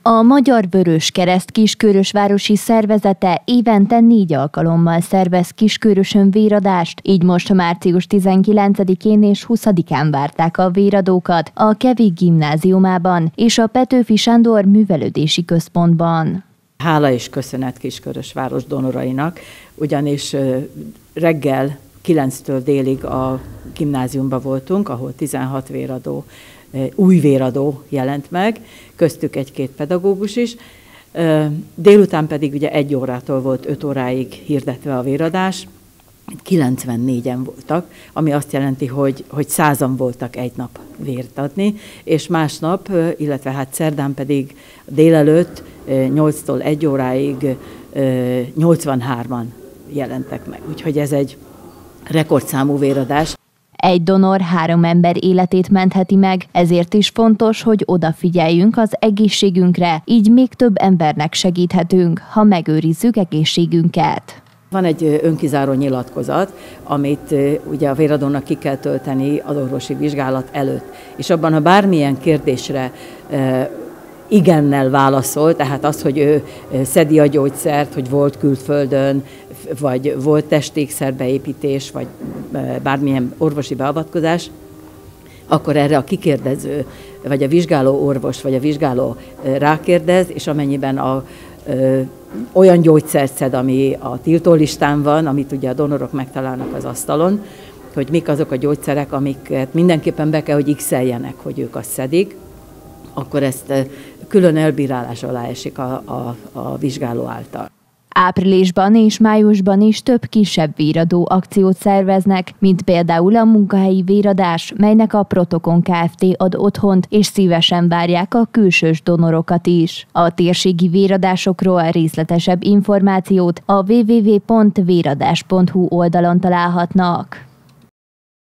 A Magyar Vöröskereszt Kiskörösvárosi Szervezete évente 4 alkalommal szervez Kiskörösön véradást, így most március 19-én és 20-án várták a véradókat a Kevik Gimnáziumában és a Petőfi Sándor Művelődési Központban. Hála és köszönet Kiskörösváros donorainak, ugyanis reggel 9-től délig a gimnáziumban voltunk, ahol 16 véradó, új véradó jelent meg, köztük egy-két pedagógus is. Délután pedig ugye 1 órától volt 5 óráig hirdetve a véradás, 94-en voltak, ami azt jelenti, hogy 100-an voltak egy nap vért adni, és másnap, illetve hát szerdán pedig délelőtt 8-tól 1 óráig 83-an jelentek meg. Úgyhogy ez egy rekordszámú véradás. Egy donor 3 ember életét mentheti meg, ezért is fontos, hogy odafigyeljünk az egészségünkre, így még több embernek segíthetünk, ha megőrizzük egészségünket. Van egy önkizáró nyilatkozat, amit ugye a véradónak ki kell tölteni az orvosi vizsgálat előtt, és abban, ha bármilyen kérdésre igennel válaszol, tehát az, hogy ő szedi a gyógyszert, hogy volt külföldön, vagy volt testékszerbeépítés, vagy bármilyen orvosi beavatkozás, akkor erre a kikérdező, vagy a vizsgáló orvos, vagy a vizsgáló rákérdez, és amennyiben olyan gyógyszert szed, ami a tiltólistán van, amit ugye a donorok megtalálnak az asztalon, hogy mik azok a gyógyszerek, amiket mindenképpen be kell, hogy x-eljenek, hogy ők azt szedik, akkor ezt külön elbírálás alá esik a vizsgáló által. Áprilisban és májusban is több kisebb véradó akciót szerveznek, mint például a munkahelyi véradás, melynek a Protokon Kft. Ad otthont, és szívesen várják a külsős donorokat is. A térségi véradásokról részletesebb információt a www.véradás.hu oldalon találhatnak.